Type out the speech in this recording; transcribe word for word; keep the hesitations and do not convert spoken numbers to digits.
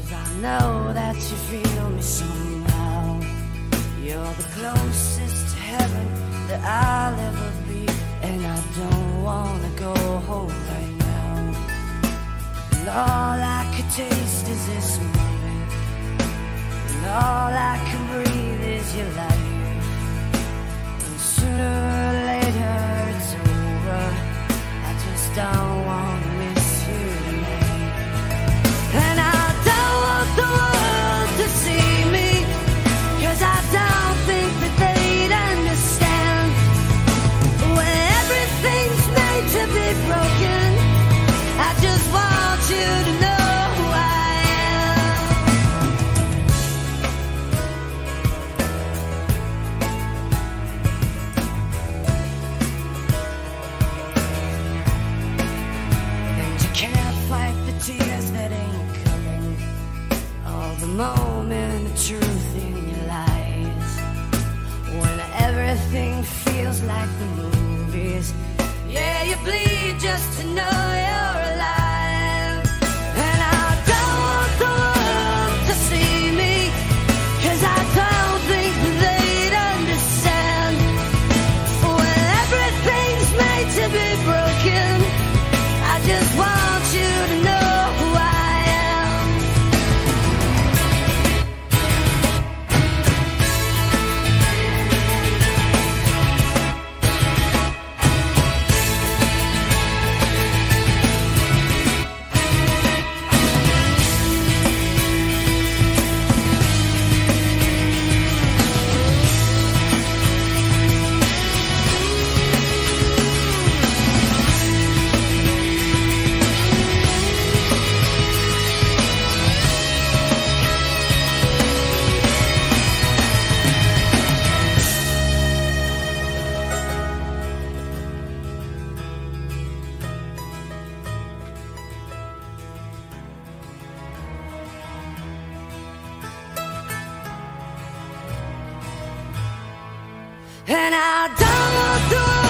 'cause I know that you feel me somehow. You're the closest to heaven that I'll ever be, and I don't wanna go home right now. And all I could taste is this moment, and all I can breathe is your light. And sooner or later it's over, I just don't wanna miss you tonight. And I don't want the world to see me, 'cause I don't think that they'd understand. When everything's made to be broken, I just want you to know who I am. And you can't fight the tears that ain't coming, all the moment of truth in your lies. When everything feels like the movies, yeah, you bleed just to know you're alive. And I don't want the world to see me, 'cause I don't think that they'd understand. When everything's made to be broken, I just want you to know who I am. And I don't want the